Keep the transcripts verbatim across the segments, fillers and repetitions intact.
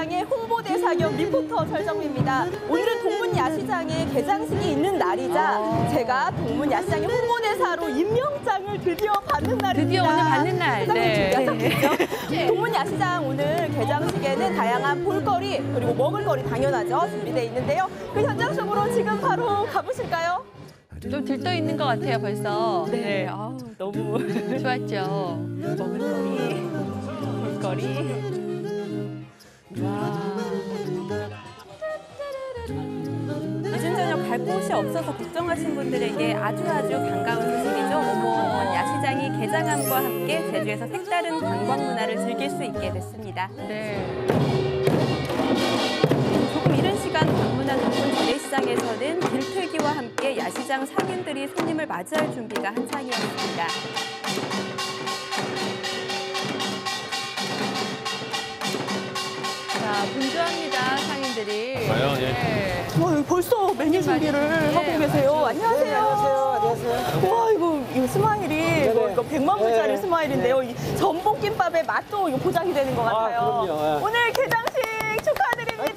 야시장의 홍보대사 겸 리포터 설정미입니다. 오늘은 동문야시장에 개장식이 있는 날이자 제가 동문야시장의 홍보대사로 임명장을 드디어 받는 날입니다. 드디어 오늘 받는 날. 네. 네. 동문야시장 오늘 개장식에는 다양한 볼거리 그리고 먹을거리 당연하죠. 준비되어 있는데요. 그 현장 속으로 지금 바로 가보실까요? 좀 들떠 있는 것 같아요, 벌써. 네. 네. 아우, 너무 좋았죠. 먹을거리, 볼거리. 와. 늦은 저녁 갈 곳이 없어서 걱정하신 분들에게 아주 아주 반가운 소식이죠. 어머, 야시장이 개장함과 함께 제주에서 색다른 관광 문화를 즐길 수 있게 됐습니다. 네. 조금 이른 시간 방문한 동문 재래시장에서는 길틀기와 함께 야시장 상인들이 손님을 맞이할 준비가 한창이었습니다. 자, 분주합니다, 상인들이. 과연, 예. 네. 와, 여기 벌써 메뉴 준비를 네, 하고 계세요. 맞아요. 안녕하세요. 네, 안녕하세요. 안녕하세요. 와, 이거, 이거 스마일이 이거, 이거 백만 불짜리 네. 스마일인데요. 이 전복김밥의 맛도 이거 보장이 되는 것 같아요. 아, 그럼요. 네. 오늘 개장식 축하드립니다.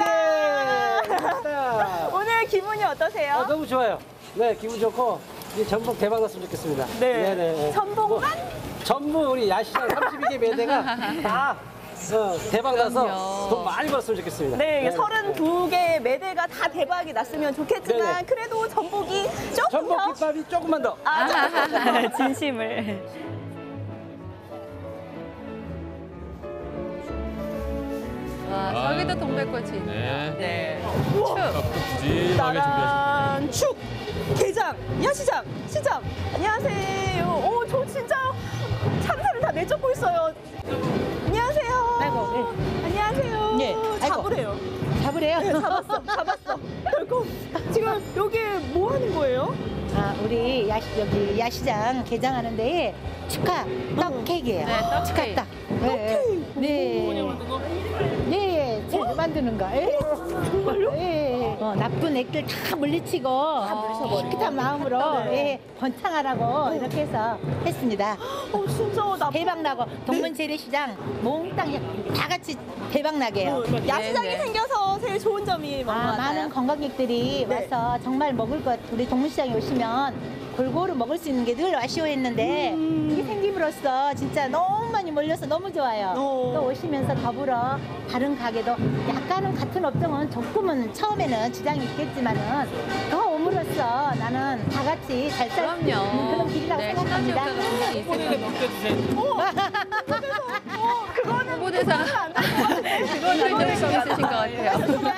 화이팅! 오늘 기분이 어떠세요? 아, 너무 좋아요. 네, 기분 좋고 이 전복 대박 났으면 좋겠습니다. 네. 네네. 전복만? 전부 우리 야시장 삼십이 개 매대가 다 어, 대박 나서 그럼요. 돈 많이 벌었으면 좋겠습니다. 네, 서른두 개 매대가 다 대박이 났으면 좋겠지만 네네. 그래도 전복이 조금 더. 전복김밥이 조금만 더. 아, 저- 진심을. 와, 저기도 동백꽃이 있네요. 네. 네. 우와. 또 푸짐하게 준비하셨습니다. 따란 축 개장 야시장 시장 안녕하세요. 오, 저 진짜 참새를 다 내쫓고 있어요. 안녕하세요. 아이고, 안녕하세요. 예, 아이고. 잡으래요. 잡으래요? 네, 잡았어, 잡았어. 결국 지금 여기 뭐 하는 거예요? 아, 우리 야시, 여기 야시장 개장하는데 축하 떡 케이크예요. 네, 떡 축하 케이크. 떡. 네. 네. 네, 제가 만드는 거. 예. 정말요? 예. 어, 나쁜 액들 다 물리치고 깨끗한 마음으로 네. 예, 번창하라고 이렇게 해서 했습니다. 어, 진짜 나 대박 나고 동문 재래시장 몽땅 다 같이 대박 나게요. 야시장이 네, 네. 생겨서 제일 좋은 점이 뭔 것 아, 같아요? 많은 관광객들이 네. 와서 정말 먹을 것, 우리 동문시장에 오시면 골고루 먹을 수 있는 게 늘 아쉬워했는데 음. 이게 생김으로써 진짜 너무 많이 몰려서 너무 좋아요. 어. 또 오시면서 더불어 다른 가게도 약간은 같은 업종은 조금은 처음에는 지장이 있겠지만은 더 옴으로써 나는 다 같이 잘 살 수 있는 그럼요. 그런 길이라고 네, 시너지 생각합니다. 효과가 분명히 있을 거예요. 어, 그거는 홍보대사. 그거는 좀 의식이 있으신 것 같아요.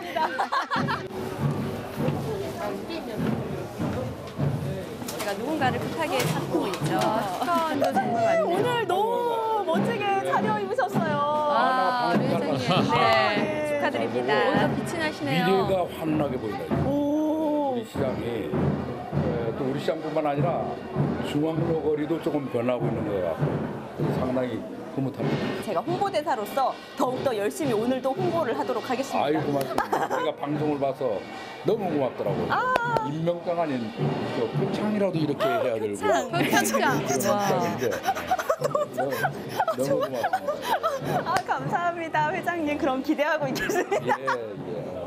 제가 누군가를 급하게 찾고 있죠. 스카운도 정말 많네요. 오늘 너무 멋지게 차려입으셨어요. 아, 류 회장님. 네. 축하드립니다. 오늘 빛이 나시네요. 미래가 환하게 보인다. 오. 우리 시장이 에, 또 우리 시장뿐만 아니라 중앙로 거리도 조금 변하고 있는 거야. 상당히 흐뭇합니다. 제가 홍보대사로서 더욱더 열심히 오늘도 홍보를 하도록 하겠습니다. 아유 고맙습니다. 제가 방송을 봐서 너무 고맙더라고요. 아. 임명장 아닌 저 표창이라도 이렇게 해야 되고. 표창. 표창장. 와. 표창인데 너무, 너무 고맙습니다. 아, 감사합니다. 회장님, 그럼 기대하고 있겠습니다. 예, 예.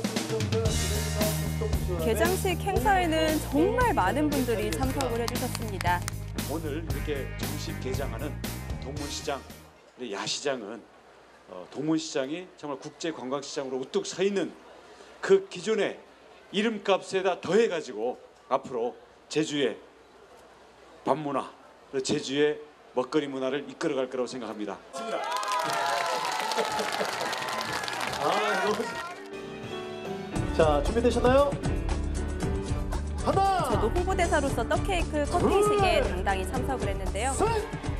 개장식 행사에는 정말 많은 분들이 참석을 해주셨습니다. 오늘 이렇게 정식 개장하는 동문시장, 우리 야시장은 어, 동문시장이 정말 국제관광시장으로 우뚝 서 있는 그 기존의 이름값에다 더해가지고 앞으로 제주의 밤문화, 그리고 제주의 먹거리 문화를 이끌어갈 거라고 생각합니다. 아, 너무... 자, 준비되셨나요? 하나, 저도 홍보대사로서 떡케이크 커팅식에 당당히 참석을 했는데요. 셋!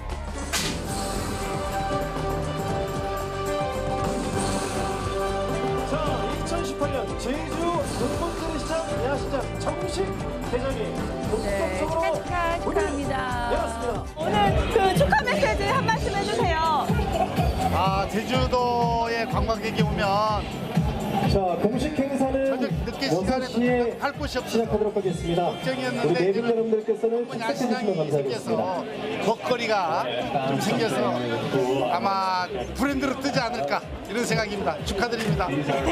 자, 이천십팔 년 제주 동문재래시장 야시장 정식 개장이 네, 축하, 축하, 축하합니다. 열었습니다. 오늘 그 축하 메시지 한 말씀 해주세요. 아, 제주도에 관광객이 오면 자, 공식 행사는 늦게 여섯 시에 할 곳이 없어서 시작하도록 하겠습니다. 우리 걱정이었는데 내빈 여러분들께서는 야시장이 착석해 주시면 감사하겠습니다. 생겨서 먹거리가 좀 생겨서 아마 브랜드로 뜨지 않을까 이런 생각입니다. 축하드립니다.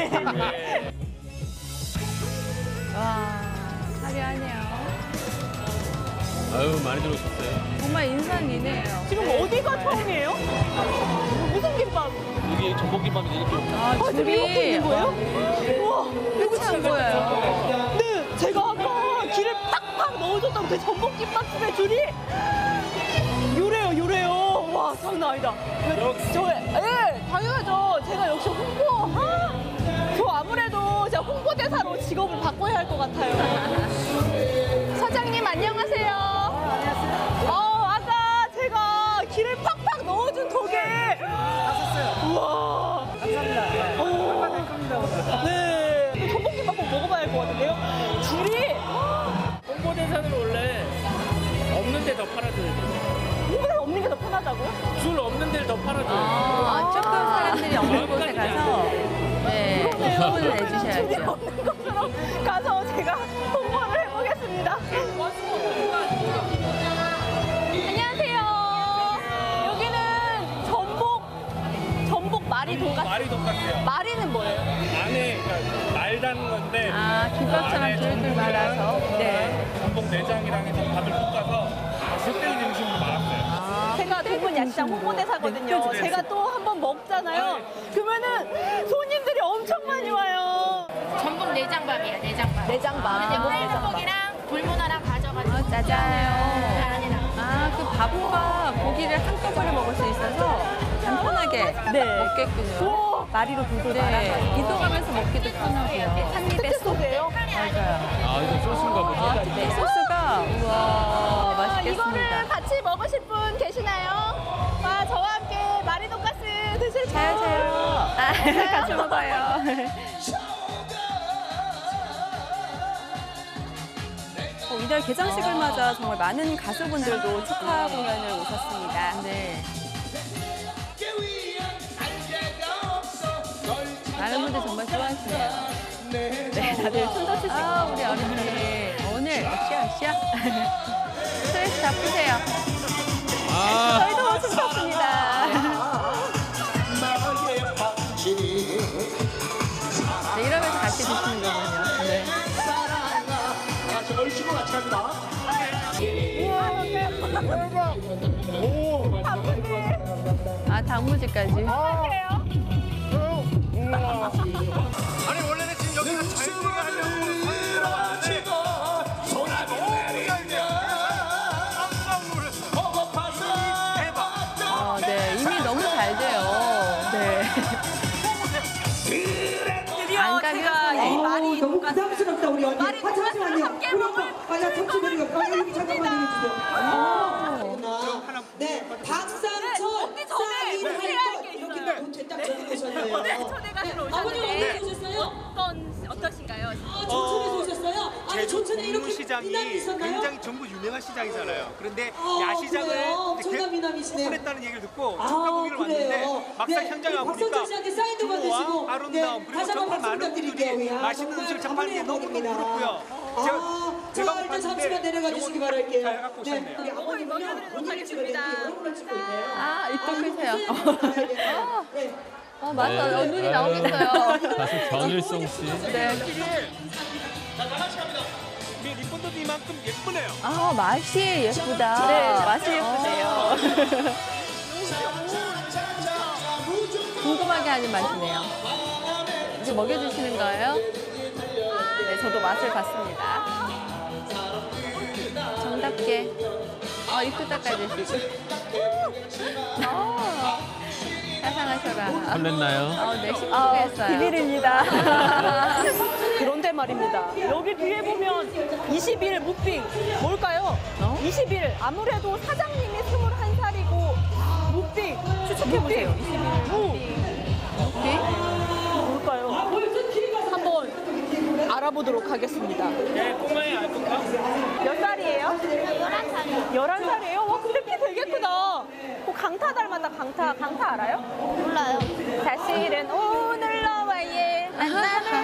와, 화려하네요. 아유, 많이 들어오셨어요. 정말 인상이네요. 지금 어디가 처음이에요? 무슨 김밥? 여기 전복김밥이 이렇게 아, 아, 지금 이렇게 줄이 있는 거예요? 우와, 끝이 안 보여요. 네, 제가 아까 길을 팍팍 넣어줬던 그 전복김밥집의 줄이 요래요, 요래요. 와, 장난 아니다. 저, 예, 당연하죠. 제가 역시 홍보, 아, 저 아무래도 제가 홍보대사로 직업을 바꿔야 할 것 같아요. 사장님, 안녕하세요. 안녕하세요. 어, 아까 제가 길을 팍팍 넣어준 덕에. 우와. 감사합니다. 오. 네. 그 전복김밥 한번 먹어봐야 할 것 같은데요? 줄이. 홍보대사는 원래 없는 데 더 팔아줘야 돼요. 홍보대사 없는 게 더 편하다고요? 줄 없는 데를 더 팔아줘야 돼요. 아, 조금 사람들이 없는 곳에 가서 네, 후원을 줄이 해주셔야죠. 없는 것처럼 가서 제가 홍보를 해보겠습니다. 안녕하세요. 여기는 전복, 전복 마리 돈가스. 말이 똑같아요. 마리는 뭐예요? 안에 그러니까 말 담는 건데 아, 김밥처럼 줄줄 말아서. 네. 전복 내장이랑 해서 밥을 볶아서 흑돼지 음식으로 말았어요. 제가 동문 야시장 홍보대사거든요. 제가 또 한 번 먹잖아요. 그러면은 손님들이 엄청 많이 와요. 전복 내장밥이에요, 내장밥. 내장밥. 이제 빨간고기랑 불문어랑 가져가지고 어, 짜잔. 아, 그 밥과 고기를 한꺼번에 먹을 수 있어서 간편하게 네. 먹겠군요. 마리로 불불 네, 이동하면서 먹기도 편하고요. 한 입에 쏙. 소스예요? 맞아요. 아, 이거 소스인가 보죠? 아, 네, 소스가 우와, 맛있겠습니다. 이거를 같이 먹으실 분 계시나요? 와, 저와 함께 마리 돈가스 드실까요? 자요, 자요. 아, 같이 먹어요. 어, 이달 개장식을 맞아 정말 많은 가수분들도 축하 공연을 오셨습니다. 네. 많은 분들 정말 좋아하시네요. 네, 다들 춤도 추시고. 아, 우리 어른들이 오늘 으쌰, 으쌰. 스트레스 다 푸세요. 아, 저희도 춤췄습니다. 네, 이러면서 같이 드시는 거군요. 네. 아, 단무지까지. 아니 원래는 지금 여기가 자유롭게 하려고 설계를 왔는데 손이 너무 무리한데 깜깜물을 대박. 어, 네, 이미 너무 잘 돼요. 네. 드디어 안 가면 제가 이 손해. 마리 너무 부담스럽다 우리 언니. 마리 아, 잠시만요. 함께 그런 거. 먹을 아, 나 잠시만요. 아, 여기 잠깐만 내려주세요. 아, 네, 박상철, 언니 전에 쌀, 해야 할 게 여기 있어요. 본체 딱 적어놓으셨네요. 네, 초대가시로 아버님 오셨는데 어디서 오셨어요? 어떤 어떠신가요? 아, 조천에서 오셨어요? 아니, 조천에 이렇게 시장이 미남이 있었나요? 굉장히 전부 유명한 시장이잖아요. 그런데 아, 야시장을 그래요? 이제 엄청난 미남이시네요. 오픈했다는 얘기를 듣고 아, 축하보기를 그래요? 왔는데 막상 네, 현장에 우리 와보니까 박성철 씨한테 사인도 받으시고, 구호와 아름다움 네, 그리고 다시 한번 정말 박수 많은 부탁드릴게요. 분들이 야, 맛있는 정말 음식을 접하는 게 너무너무 감사합니다. 부럽고요. 아, 제가 저 제가 일단 잠시만 내려가 주시기 잘 바랄게요. 해갖고 네, 오셨네요. 우리 아버님은요, 오늘 찍었는데 여러분을 찍고 있네요. 아, 입도 크세요. 아, 네. 어, 맞다. 어, 눈이 나오겠어요. 가수 정일송 씨. 네. 자, 다 같이 갑니다. 우리 리본도 이만큼 예쁘네요. 아, 맛이 예쁘다. 네, 맛이 예쁘네요. 궁금하게 하는 맛이네요. 이제 먹여주시는 거예요? 네, 저도 맛을 봤습니다. 정답게. 어, 입도 닦아주시고. 어, 사상하셔라. 설렜나요? 어, 네, 시끄했어요. 비밀입니다. 그런데 말입니다. 여기 뒤에 보면 이십 일 무빙 뭘까요? 어? 이십 일 아무래도 사장님이 스물한 살이고 무빙 추측해보세요. 이십 일 무빙 뭘까요? 한번 알아보도록 하겠습니다. 네, 꼬마의 알콩가? 몇 살이에요? 열한 살이요. 열한 살이에요? 와, 근데 키 되게 크다. 그 강타 닮았다, 강타. 강타 알아요? 몰라요. 사실은 오늘 너와의 만남을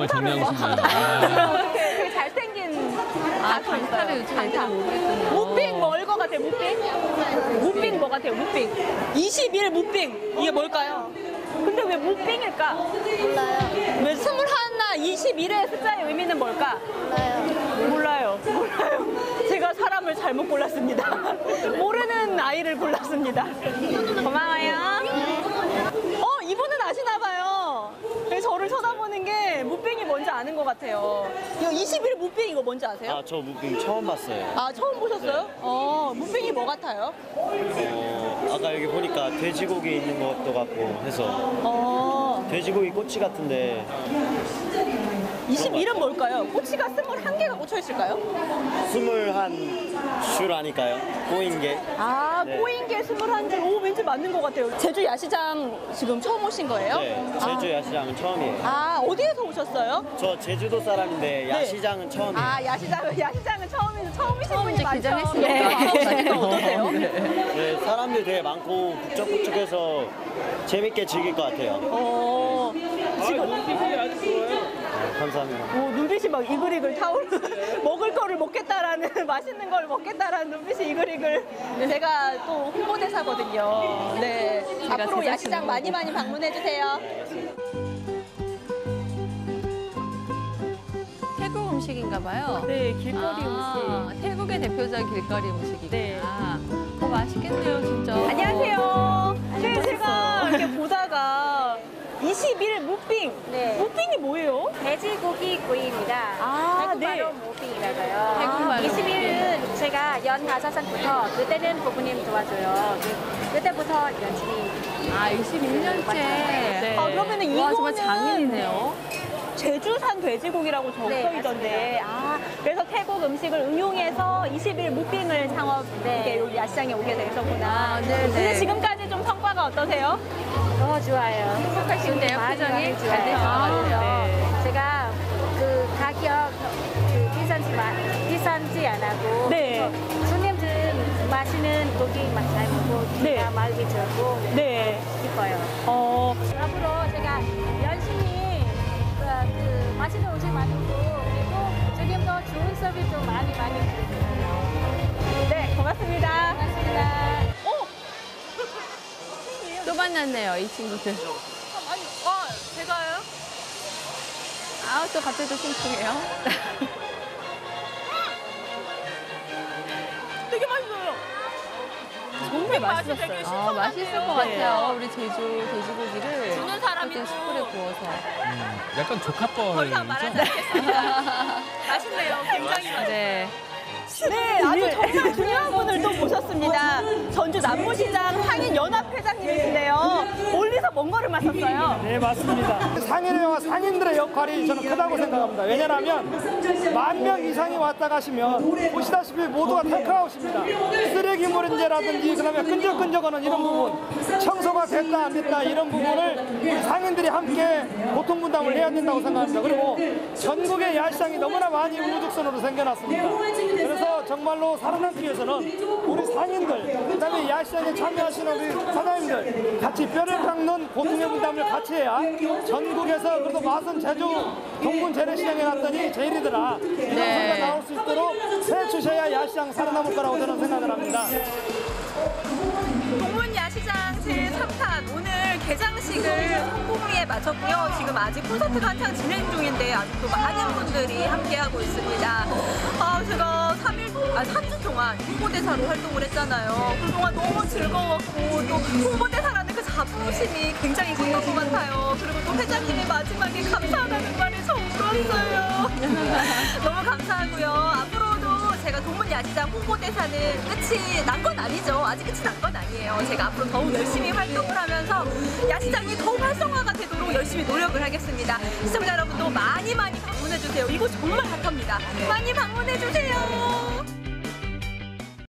정말 정리하신가요? 어떻게 되게 잘생긴 아, 가수 강타를 있어요. 요즘 애들 모르겠군요. 무빙 뭘 것 같아요? 무빙? 무빙 뭐 같아요? 무빙. 이십일 무빙. 이게 뭘까요? 근데 왜 무빙일까? 몰라요. 왜 스물하나, 이십일의 숫자의 의미는 뭘까? 몰라요. 몰라요. 몰라요. 제가 사람을 잘못 골랐습니다. 모르는 아이를 골랐습니다. 고마워요. 어, 이분은 아시나 봐요. 저를 쳐다보는 게 무빙이 뭔지 아는 것 같아요. 이거 이십일 무빙 이거 뭔지 아세요? 아, 저 무빙 처음 봤어요. 아, 처음 보셨어요? 네. 어, 무빙이 뭐 같아요? 어, 아까 여기 보니까 돼지고기 있는 것도 같고 해서 어. 돼지고기 꼬치 같은데 이십일은 뭘까요? 꼬치가 스물한 개가 꽂혀 있을까요? 스물한 줄 아닐까요? 꼬인 게. 아, 네. 꼬인 게 스물한 줄. 오, 왠지 맞는 것 같아요. 제주 야시장 지금 처음 오신 거예요? 네, 제주 야시장은 처음이에요. 아, 어디에서 오셨어요? 저 제주도 사람인데 야시장은 처음이에요. 아, 야시장은, 야시장은 처음인, 처음이신 분이 이제 많죠? 개장했으니까. 네. 어떠세요? 네, 사람들이 되게 많고 북적북적해서 재밌게 즐길 것 같아요. 어, 지금. 눈빛이 아주 좋아요. 감사합니다. 오, 눈빛이 막 이글이글 타오르 먹을 거를 먹겠다라는 맛있는 걸 먹겠다라는 눈빛이 이글이글. 제가 또 홍보대사거든요. 네, 앞으로 야시장 많이 많이 방문해 주세요. 태국 음식인가 봐요. 네, 길거리 아, 음식. 태국의 대표적 길거리 음식이구나. 네. 어, 맛있겠네요, 진짜. 안녕하세요. 네, 제가 이렇게 보다가 이십일 무빙. 네. 무빙이 뭐예요? 돼지고기 구이입니다. 아, 태국말로 네. 무빙이라고요. 태국말로 이십일은 제가 연 다섯 살부터 그때는 부모님 도와줘요. 그- 그때부터 열심히. 아, 이십일 년째. 네. 아, 그러면은 와, 정말 이거는 장인이네요. 제주산 돼지고기라고 적혀 네, 있던데. 아, 그래서 태국 음식을 응용해서 이십일 무빙을 창업 이게 여기 야시장에 오게 되셨구나. 아, 네, 근데 네. 지금까지 좀 성과가 어떠세요? 너무 좋아요. 행복하신데요, 많이 표정이? 많이 잘 좋아요. 되신 것 같아요. 네. 제가 그 가격 그 비싼지 마, 비싼지 안 하고 네. 손님들 맛있는 고기 맛 잘 먹고 네. 제가 마음이 들고 네. 기뻐요. 어, 앞으로 제가 열심히 그, 그 맛있는 음식 만들고 그리고 지금도 좋은 서비스 좀 많이 많이 드릴게요. 네, 고맙습니다. 고맙습니다. 어? 또 만났네요, 이 친구들. 아니, 아, 제가요? 아, 또 갑자기 또 심쿵해요. 되게 맛있어요. 정말 맛이 맛있었어요. 되게 아, 신선한데요. 맛있을 것 같아요. 우리 제주 돼지고기를 주는 사람이 그때 숯불에 구워서. 약간 더 이상 말하지 조카뻘이죠? 않겠습니다. 맛있네요. 굉장히 맛있어요. 네. 네, 아주 정말 중요한 분을 또 모셨습니다. 전주 남부시장 상인연합회장님이신데요. 멀리서 먼 걸음을 썼어요. 네, 맞습니다. 상인회와 상인들의 역할이 저는 크다고 생각합니다. 왜냐하면 만 명 이상이 왔다 가시면 보시다시피 모두가 테크아웃입니다. 쓰레기 문제라든지 그다음에 끈적끈적하는 이런 부분, 청소가 됐다 안 됐다 이런 부분을 우리 상인들이 함께 고통 분담을 해야 된다고 생각합니다. 그리고 전국의 야시장이 너무나 많이 우후죽순으로 생겨났습니다. 그래서 정말로 살아남기 위해서는 우리 상인들, 그다음에 야시장에 참여하시는 우리 사장님들 같이 뼈를 깎는 고통의 분담을 같이 해야 전국에서 그래도 마선 제주 동군 재래시장에 갔더니 제일이더라 이런 네. 소리가 나올 수 있도록 해주셔야 야시장 살아남을 거라고 저는 생각을 합니다. 동문 야시장 제삼 탄 오늘 개장식을 성공리에 마쳤고요. 지금 아직 콘서트가 한창 진행 중인데 아직도 많은 분들이 함께하고 있습니다. 아, 제가 삼 일, 아, 삼 주 동안 홍보대사로 활동을 했잖아요. 그동안 너무 즐거웠고 또 홍보대사라는 그 자부심이 굉장히 컸던 것 같아요. 그리고 또 회장님이 마지막에 감사하다는 말이 저 울었어요. 너무 감사하고요. 앞으로도 제가 동문 야시장 홍보대사는 끝이 난 건 아니죠. 아직 끝이 난 건 아니에요. 제가 앞으로 더욱 열심히 활동을 하면서 야시장이 더욱 활성화가 되도록 열심히 노력을 하겠습니다. 시청자 여러분도 많이 많이 방문해주세요. 이곳 정말 핫합니다. 많이 방문해주세요.